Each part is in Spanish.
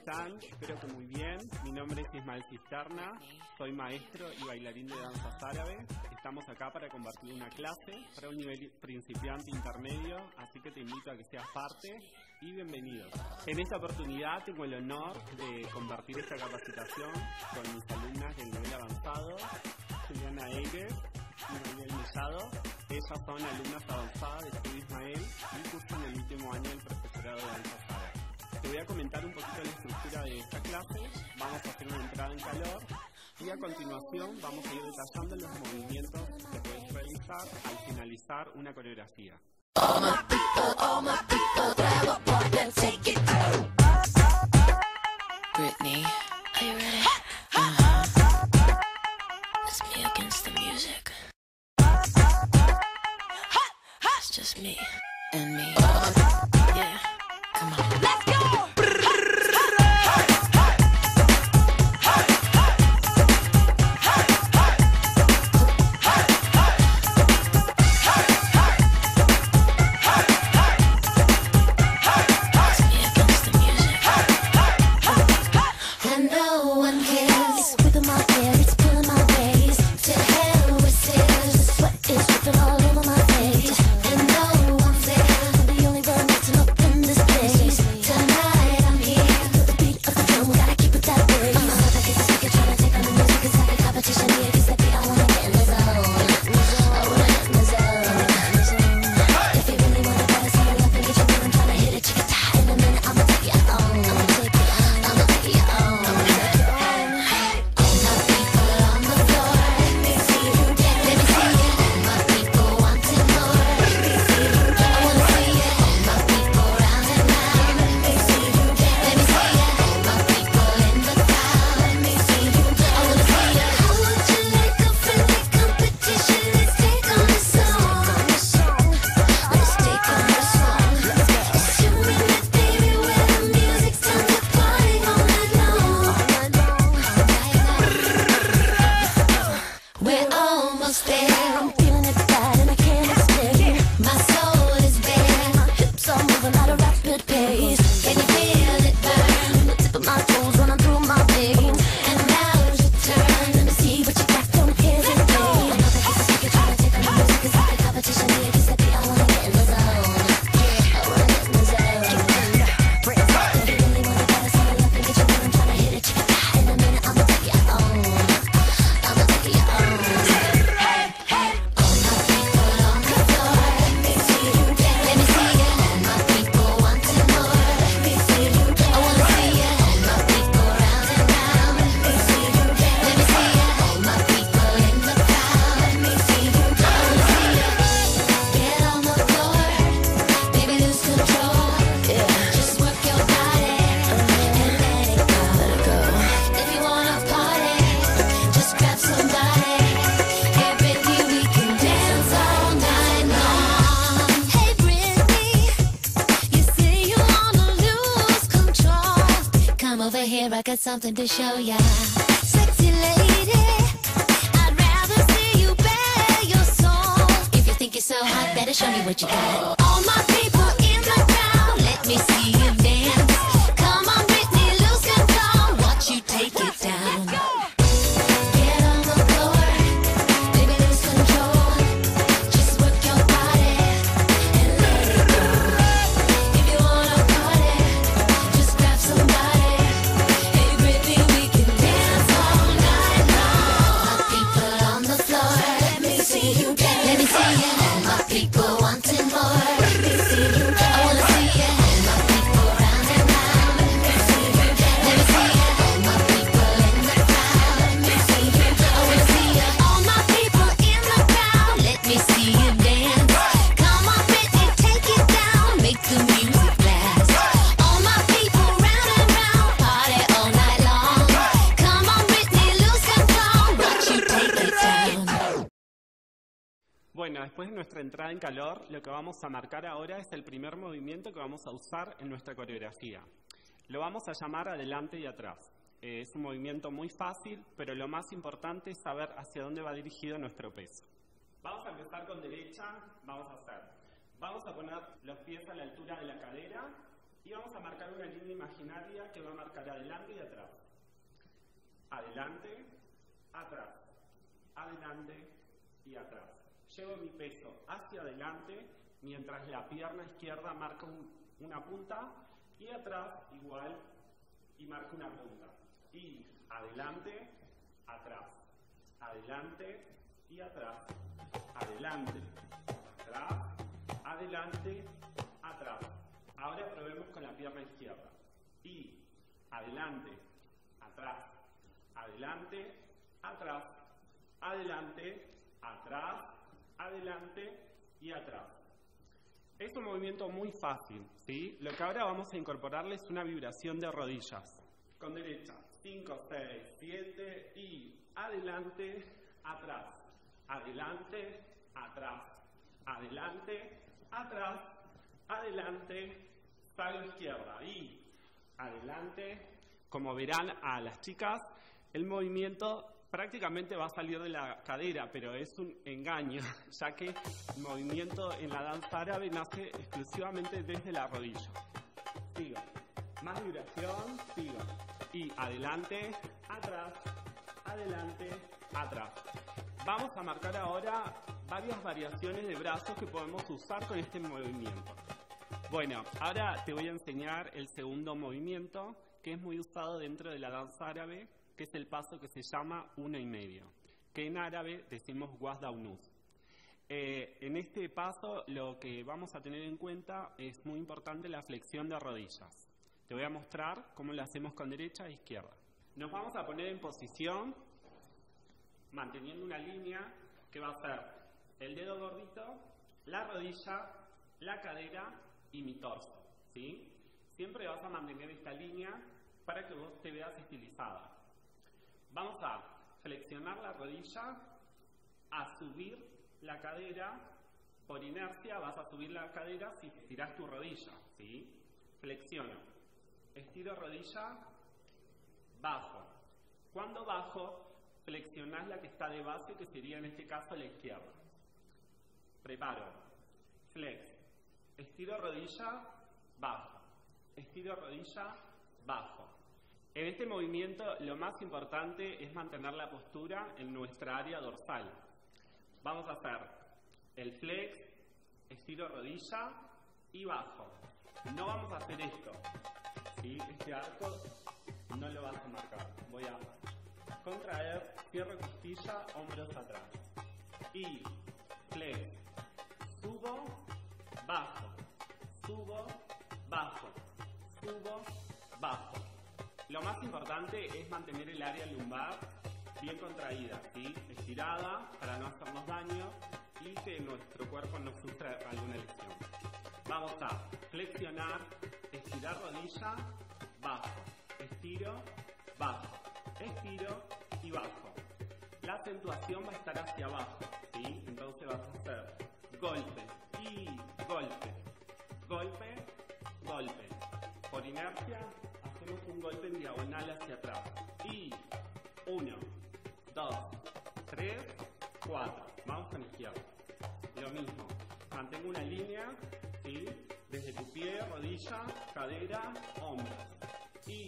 están? Espero que muy bien. Mi nombre es Ismael Cisterna, soy maestro y bailarín de danzas árabes. Estamos acá para compartir una clase para un nivel principiante intermedio, así que te invito a que seas parte y bienvenidos. En esta oportunidad tengo el honor de compartir esta capacitación con mis alumnas del nivel avanzado, Juliana Eger y Daniel Mellado. Ellas son alumnas avanzadas de Estudio Ismael y cursan el último año del profesorado de danzas árabes. Te voy a comentar un poquito la estructura de esta clase, vamos a hacer una entrada en calor y a continuación vamos a ir detallando los movimientos que puedes realizar al finalizar una coreografía. Britney, are you ready? It's me against the music. It's just me and me. Yeah, come on. Let's go! I got something to show ya. Sexy lady, I'd rather see you bare your soul. If you think you're so hot, better show me what you got. All my people in the crowd, let me see you dance. Come on, Britney, lose control. Watch you take it down. Get on the floor, baby, lose control. Just work your body and let it go. If you wanna party, just grab somebody. People wanting more. Let me see you. I wanna see you. All my people round and round. Let me see you. Let me see you. All my people in the crowd. Let me see you. I wanna see you. All my people in the crowd. Let me see you dance. Come on, Britney, take it down. Make the music blast. All my people round and round. Party all night long. Come on, Britney, lose control. Watch you take it down. Bueno, después de nuestra entrada en calor, lo que vamos a marcar ahora es el primer movimiento que vamos a usar en nuestra coreografía. Lo vamos a llamar adelante y atrás. Es un movimiento muy fácil, pero lo más importante es saber hacia dónde va dirigido nuestro peso. Vamos a empezar con derecha, vamos a poner los pies a la altura de la cadera Y vamos a marcar una línea imaginaria que va a marcar adelante y atrás. Adelante, atrás. Adelante y atrás. Llevo mi peso hacia adelante, mientras la pierna izquierda marca una punta, y atrás igual, y marca una punta. Y adelante, atrás. Adelante y atrás. Adelante, atrás. Adelante, atrás. Ahora probemos con la pierna izquierda. Y adelante, atrás. Adelante, atrás. Adelante, atrás. Adelante y atrás. Es un movimiento muy fácil, ¿sí? Lo que ahora vamos a incorporarle es una vibración de rodillas. Con derecha, 5, 6, 7 y adelante, atrás. Adelante, atrás. Adelante, atrás. Adelante, salgo izquierda y adelante. Como verán a las chicas, el movimiento prácticamente va a salir de la cadera, pero es un engaño, ya que el movimiento en la danza árabe nace exclusivamente desde la rodilla. Sigo. Más vibración, sigo. Y adelante, atrás, adelante, atrás. Vamos a marcar ahora varias variaciones de brazos que podemos usar con este movimiento. Bueno, ahora te voy a enseñar el segundo movimiento, que es muy usado dentro de la danza árabe, que es el paso que se llama 1 y medio, que en árabe decimos wasdaunus. En este paso lo que vamos a tener en cuenta es muy importante la flexión de rodillas. Te voy a mostrar cómo lo hacemos con derecha e izquierda. Nos vamos a poner en posición, manteniendo una línea que va a ser el dedo gordito, la rodilla, la cadera y mi torso, ¿sí? Siempre vas a mantener esta línea para que vos te veas estilizada. Vamos a flexionar la rodilla, a subir la cadera. Por inercia vas a subir la cadera si estiras tu rodilla, ¿sí? Flexiono, estiro rodilla, bajo. Cuando bajo, flexionás la que está de base, que sería en este caso la izquierda. Preparo, flex, estiro rodilla, bajo. Estiro rodilla, bajo. En este movimiento lo más importante es mantener la postura en nuestra área dorsal. Vamos a hacer el flex, estiro rodilla y bajo. No vamos a hacer esto, ¿sí? Este arco no lo vas a marcar. Voy a contraer, cierro costilla, hombros atrás. Y flex, subo, bajo, subo, bajo, subo, bajo. Lo más importante es mantener el área lumbar bien contraída, ¿sí? Estirada para no hacernos daño y que nuestro cuerpo no sufra alguna lesión. Vamos a flexionar, estirar rodilla, bajo, estiro, bajo, estiro y bajo. La acentuación va a estar hacia abajo, ¿sí? Entonces vas a hacer golpe y golpe, golpe, golpe. Por inercia hacemos un golpe en diagonal hacia atrás. Y 1, 2, 3, 4. Vamos con la izquierda. Lo mismo. Mantengo una línea, ¿sí? Desde tu pie, rodilla, cadera, hombros. Y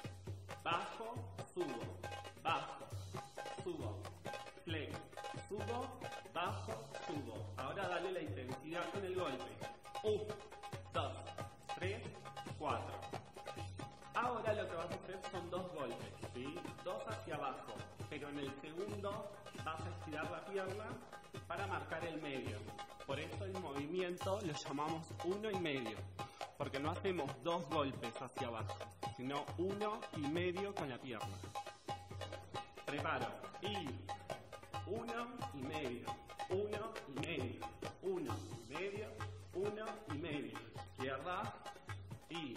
bajo, subo, bajo, subo, flex, subo, bajo, subo. Ahora dale la intensidad con el golpe. 1, 2, 3, 4. Ahora lo que vas a hacer son 2 golpes, ¿sí? 2 hacia abajo, pero en el segundo vas a estirar la pierna para marcar el medio. Por eso el movimiento lo llamamos 1 y medio, porque no hacemos 2 golpes hacia abajo, sino 1 y medio con la pierna. Preparo. Y 1 y medio, 1 y medio, 1 y medio, 1 y medio. Izquierda. Y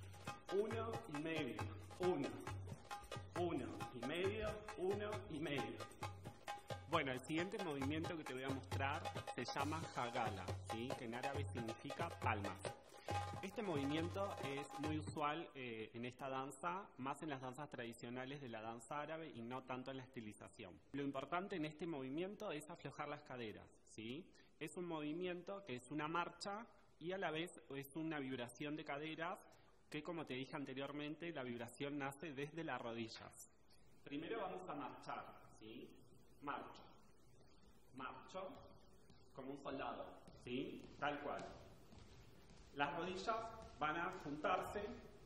1 y medio, 1, 1 y medio, 1 y medio. Bueno, el siguiente movimiento que te voy a mostrar se llama Hagala, ¿sí? Que en árabe significa palmas. Este movimiento es muy usual en esta danza, más en las danzas tradicionales de la danza árabe y no tanto en la estilización. Lo importante en este movimiento es aflojar las caderas, ¿sí? Es un movimiento que es una marcha y a la vez es una vibración de caderas que, como te dije anteriormente, la vibración nace desde las rodillas. Primero vamos a marchar, ¿sí? Marcho. Marcho como un soldado, ¿sí? Tal cual. Las rodillas van a juntarse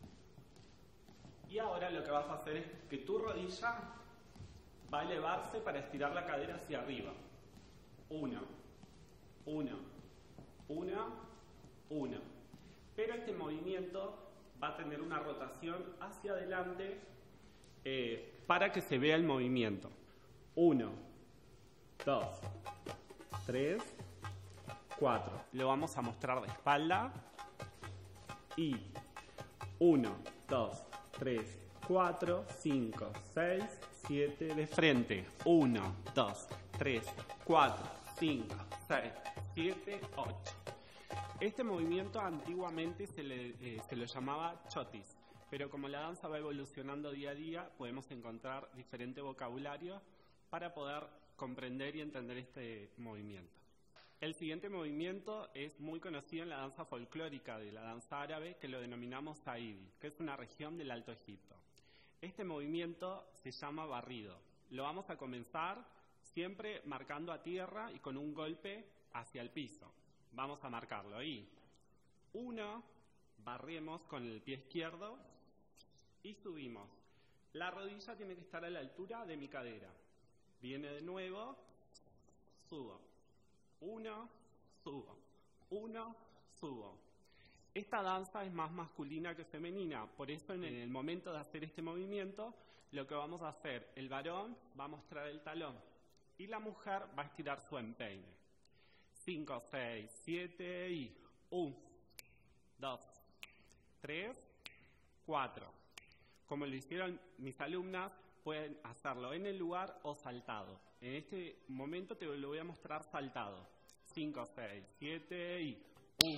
y ahora lo que vas a hacer es que tu rodilla va a elevarse para estirar la cadera hacia arriba. 1, 1, 1, 1. Pero este movimiento va a tener una rotación hacia adelante para que se vea el movimiento. 1, 2, 3, 4. Lo vamos a mostrar de espalda. Y 1, 2, 3, 4, 5, 6, 7 de frente. 1, 2, 3, 4, 5, 6, 7, 8. Este movimiento antiguamente se lo llamaba chotis, pero como la danza va evolucionando día a día, podemos encontrar diferente vocabulario para poder comprender y entender este movimiento. El siguiente movimiento es muy conocido en la danza folclórica de la danza árabe, que lo denominamos Saidi, que es una región del Alto Egipto. Este movimiento se llama barrido. Lo vamos a comenzar siempre marcando a tierra y con un golpe hacia el piso. Vamos a marcarlo ahí. 1, barremos con el pie izquierdo y subimos. La rodilla tiene que estar a la altura de mi cadera. Viene de nuevo, subo. 1, subo. 1, subo. Esta danza es más masculina que femenina, por eso en el momento de hacer este movimiento, lo que vamos a hacer, el varón va a mostrar el talón y la mujer va a estirar su empeine. 5, 6, 7 y 1, 2, 3, 4. Como lo hicieron mis alumnas, pueden hacerlo en el lugar o saltado. En este momento te lo voy a mostrar saltado. 5, 6, 7 y 1.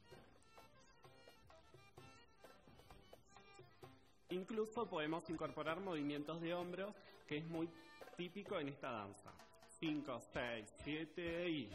Incluso podemos incorporar movimientos de hombros, que es muy típico en esta danza. 5, 6, 7 y...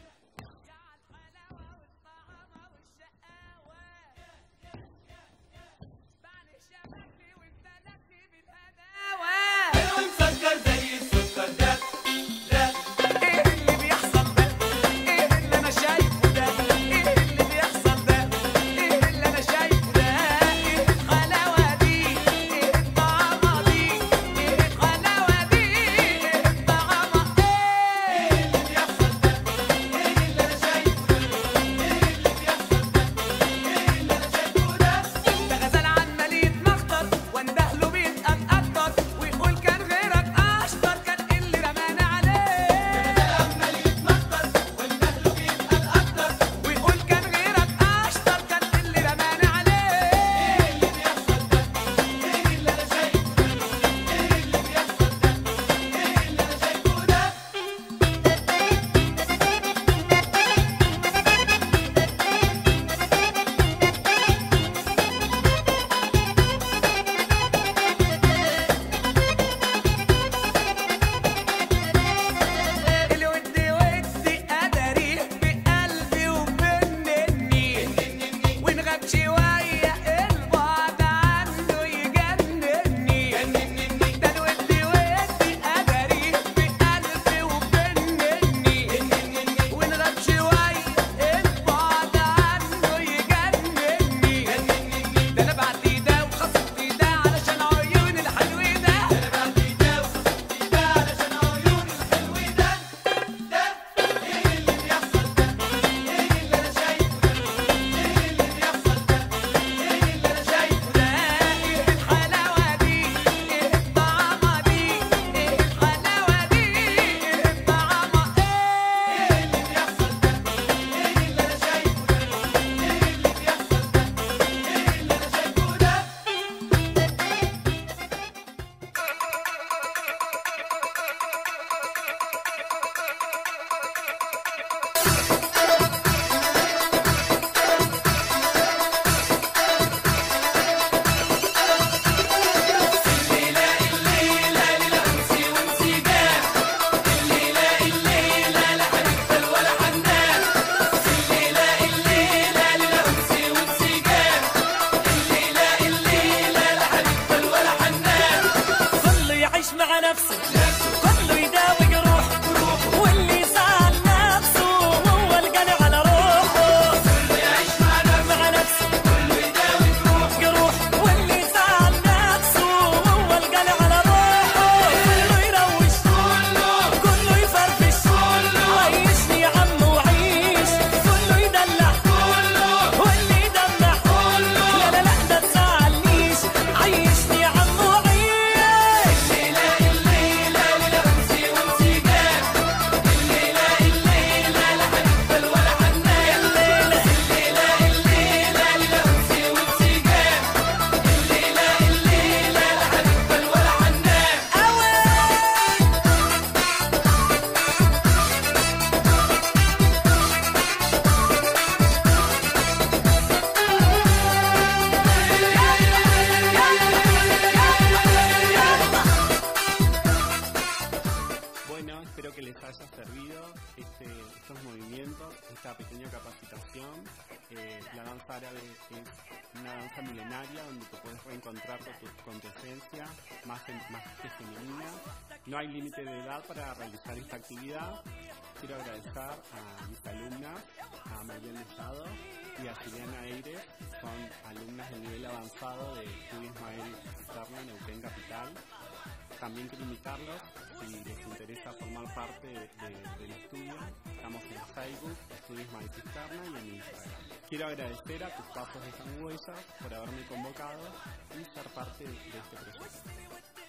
Espero que les haya servido estos movimientos, esta pequeña capacitación. La danza árabe es una danza milenaria donde te puedes reencontrar con tu esencia más que femenina. No hay límite de edad para realizar esta actividad. Quiero agradecer a mis alumnas, a Mariel Mesado y a Juliana Eires, son alumnas del nivel avanzado de Estudio Ismael Cisterna, Neuquén Capital. También quiero invitarlos, si les interesa formar parte del estudio, estamos en Facebook, Estudio Ismael Cisterna, y en Instagram. Quiero agradecer a Tus Pasos Dejan Huellas por haberme convocado y ser parte de este proyecto.